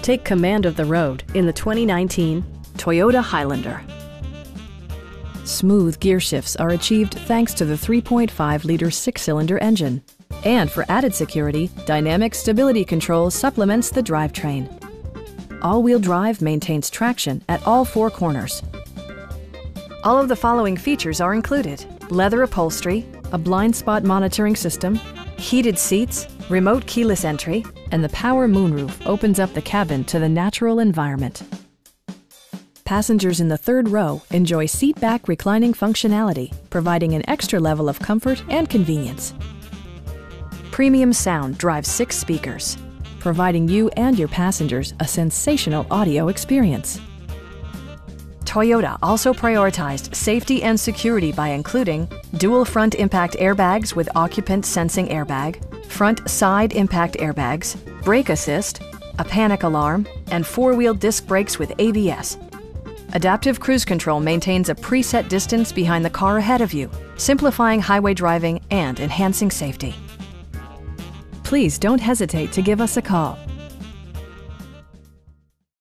Take command of the road in the 2019 Toyota Highlander. Smooth gear shifts are achieved thanks to the 3.5-liter six-cylinder engine. And for added security, dynamic stability control supplements the drivetrain. All-wheel drive maintains traction at all four corners. All of the following features are included: leather upholstery, a blind spot monitoring system, heated seats, remote keyless entry, and the power moonroof opens up the cabin to the natural environment. Passengers in the third row enjoy seat-back reclining functionality, providing an extra level of comfort and convenience. Premium sound drives 6 speakers, providing you and your passengers a sensational audio experience. Toyota also prioritized safety and security by including dual front impact airbags with occupant sensing airbag, front side impact airbags, brake assist, a panic alarm, and 4-wheel disc brakes with ABS. Adaptive Cruise Control maintains a preset distance behind the car ahead of you, simplifying highway driving and enhancing safety. Please don't hesitate to give us a call.